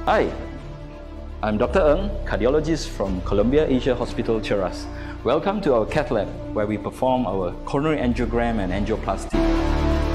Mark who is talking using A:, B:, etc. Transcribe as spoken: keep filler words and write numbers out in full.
A: Hi, I'm Doctor Ng, cardiologist from Columbia Asia Hospital, Cheras. Welcome to our cath lab, where we perform our coronary angiogram and angioplasty.